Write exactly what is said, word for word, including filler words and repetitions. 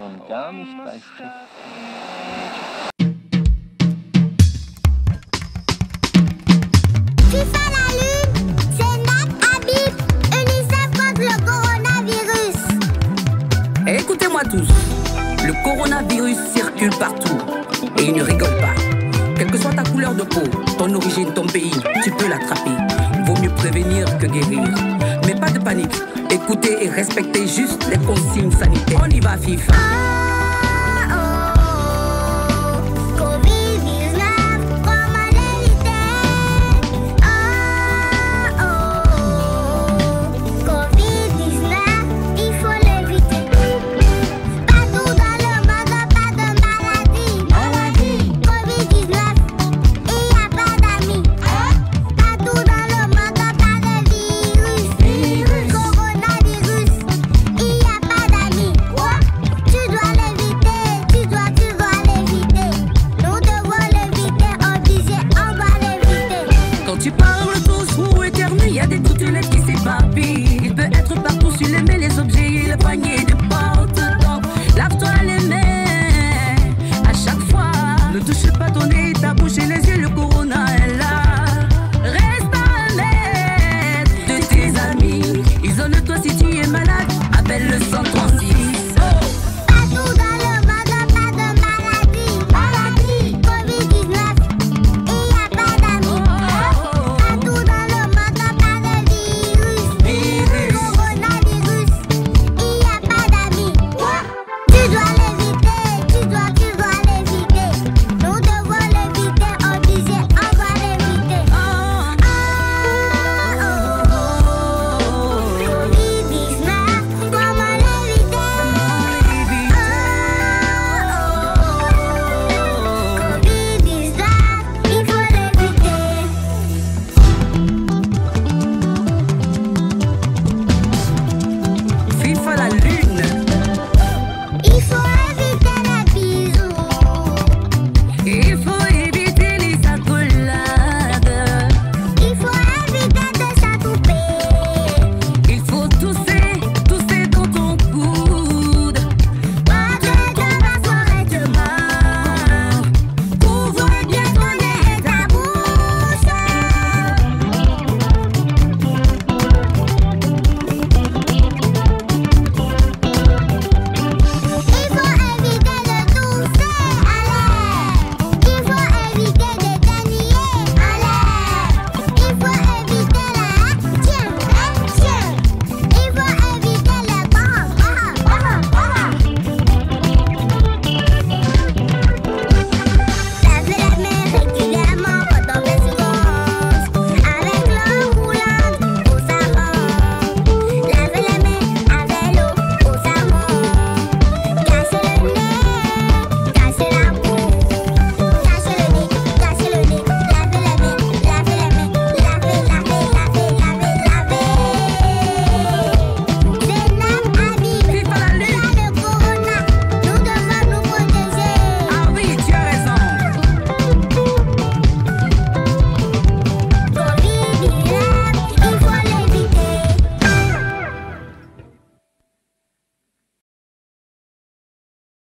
Und gar nicht bei Schiff. FIFA la lune, Zendap, Habib, UNICEF contre le coronavirus. Écoutez-moi tous, le coronavirus circule partout et il ne rigole pas. Quelle que soit ta couleur de peau, ton origine, ton pays, tu peux l'attraper. Vaut mieux prévenir que guérir. Mais pas de panique, écoutez et respectez juste les consignes sanitaires. On y va FIFA.